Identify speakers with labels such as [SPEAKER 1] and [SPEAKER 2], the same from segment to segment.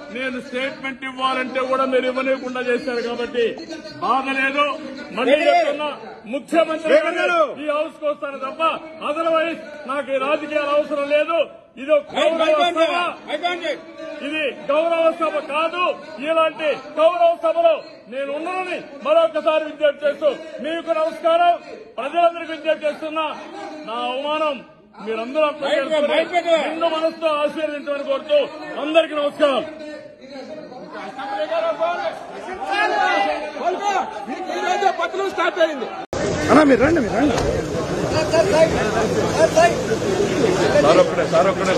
[SPEAKER 1] నేను స్టేట్మెంట్ ఇవ్వాలంటే కూడా మీరు ఇవ్వలేకుండా చేశారు కాబట్టి బాధ లేదు. మళ్ళీ చెప్తున్నా, ముఖ్యమంత్రి ఈ హౌస్ కు వస్తాను తప్ప అదర్వైజ్ నాకు ఈ రాజకీయాలు అవసరం లేదు. ఇది గౌరవ సభ కాదు. ఇలాంటి గౌరవ సభలో నేను ఉన్నానని మరొకసారి విజ్ఞప్తి చేస్తూ మీకు నమస్కారం. ప్రజలందరికీ విజ్ఞప్తి చేస్తున్నా, నా అవమానం మీరందరూ నిండు మనసుతో ఆశీర్వదించమని కోరుతూ అందరికీ నమస్కారం.
[SPEAKER 2] పత్రం స్టార్ట్ అయింది.
[SPEAKER 3] మీరు రండి సార్ ఒక్కడే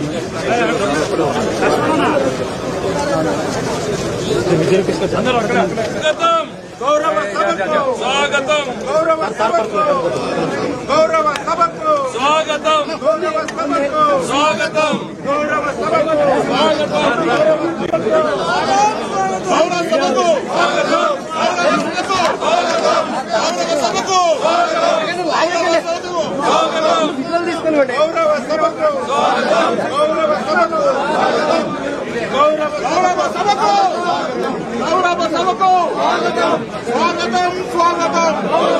[SPEAKER 2] గౌరవ సభకు
[SPEAKER 1] స్వాగతం.
[SPEAKER 2] గౌరవ సభకు గౌరవ సభకు
[SPEAKER 1] స్వాగతం.
[SPEAKER 2] గౌరవ సభకు
[SPEAKER 1] స్వాగతం.
[SPEAKER 2] గౌరవ సభకు
[SPEAKER 1] స్వాగతం.
[SPEAKER 2] గౌరవ సభకు స్వాగతం స్వాగతం.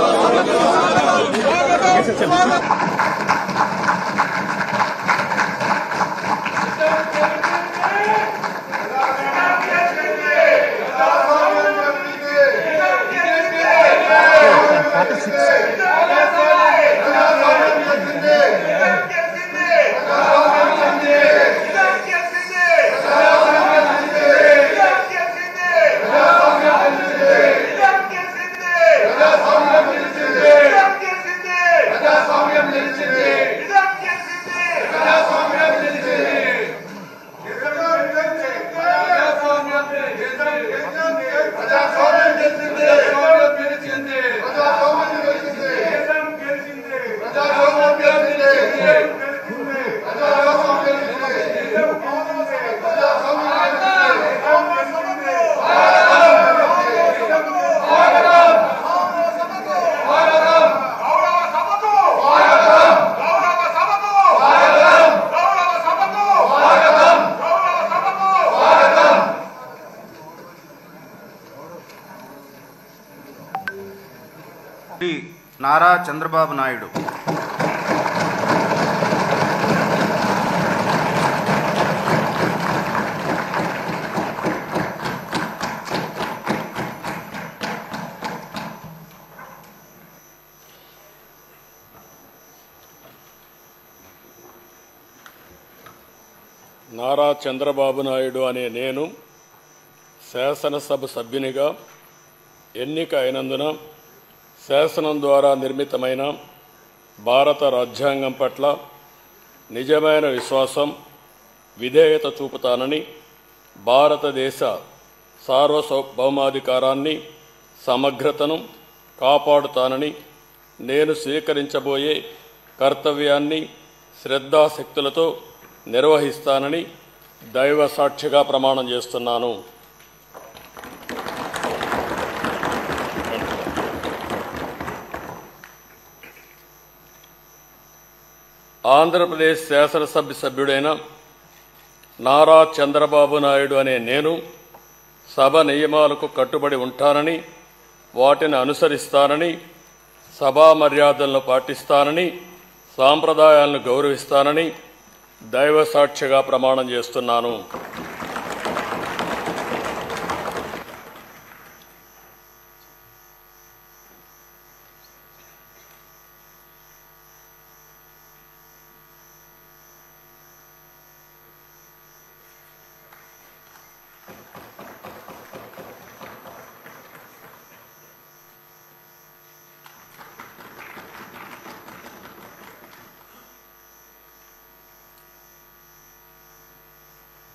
[SPEAKER 4] నారా చంద్రబాబు నాయుడు
[SPEAKER 1] నారా చంద్రబాబు నాయుడు అనే నేను శాసనసభ సభ్యునిగా ఎన్నిక అయినందున శాసనం ద్వారా నిర్మితమైన భారత రాజ్యాంగం పట్ల నిజమైన విశ్వాసం, విధేయత చూపుతానని, భారతదేశ సార్వభౌమాధికారాన్ని, సమగ్రతను కాపాడుతానని, నేను స్వీకరించబోయే కర్తవ్యాన్ని శ్రద్ధాశక్తులతో నిర్వహిస్తానని దైవ సాక్షిగా ప్రమాణం చేస్తున్నాను. ఆంధ్రప్రదేశ్ శాసనసభ సభ్యుడైన నారా చంద్రబాబు నాయుడు అనే నేను సభ నియమాలకు కట్టుబడి ఉంటానని, వాటిని అనుసరిస్తానని, సభా మర్యాదలను పాటిస్తానని, సాంప్రదాయాలను గౌరవిస్తానని దైవ సాక్షిగా ప్రమాణం చేస్తున్నాను.